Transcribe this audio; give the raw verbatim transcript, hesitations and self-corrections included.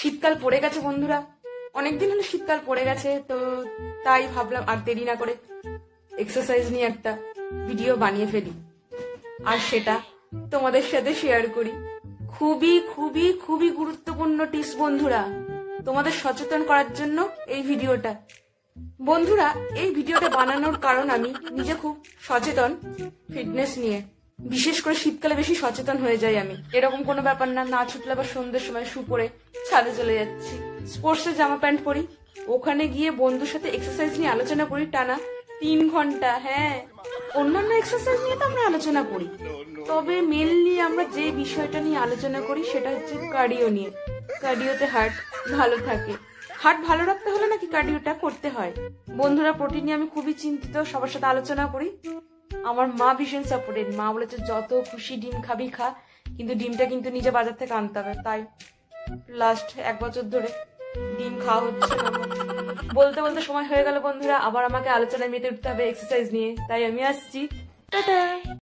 শীতকাল পড়ে গেছে বন্ধুরা, অনেকদিন হলো শীতকাল পড়ে গেছে, তো তাই ভাবলাম আর দেরি না করে এক্সারসাইজ নিয়ে একটা ভিডিও বানিয়ে ফেলি আর সেটা তোমাদের সাথে শেয়ার করি। খুবই খুবই খুবই গুরুত্বপূর্ণ টিপস বন্ধুরা, তোমাদের সচেতন করার জন্য এই ভিডিওটা। বন্ধুরা, এই ভিডিওটা বানানোর কারণ আমি নিজে খুব সচেতন ফিটনেস নিয়ে, বিশেষ করে শীতকালে বেশি সচেতন হয়ে যাই আমি। এরকম কোনো ব্যাপার না, না ছুটলে আবার সন্ধ্যের সময় শু পরে ছাদে চলে যাচ্ছি, স্পোর্টসের জামা প্যান্ট পরি, ওখানে গিয়ে বন্ধুর সাথে এক্সারসাইজ নিয়ে আলোচনা করি টানা তিন ঘন্টা। হ্যাঁ, অন্যান্য এক্সারসাইজ নিয়ে তো আমরা আলোচনা করি, তবে মেনলি আমরা যে বিষয়টা নিয়ে আলোচনা করি সেটা হচ্ছে কার্ডিও নিয়ে। কার্ডিওতে হার্ট ভালো থাকে, হার্ট ভালো রাখতে হলে নাকি কার্ডিওটা করতে হয়। বন্ধুরা, প্রোটিন নিয়ে আমি খুবই চিন্তিত, সবার সাথে আলোচনা করি। আমার মা ভীষণ সাপোর্টেড, মা বলেছে যত খুশি ডিম খাবি খা, কিন্তু ডিমটা কিন্তু নিজে বাজার থেকে আনতে হবে। তাই লাস্ট এক বছর ধরে ডিম খাওয়া হচ্ছে না। বলতে বলতে সময় হয়ে গেল বন্ধুরা, আবার আমাকে আলোচনায় মেতে উঠতে হবে এক্সারসাইজ নিয়ে, তাই আমি আসছি। টাটা।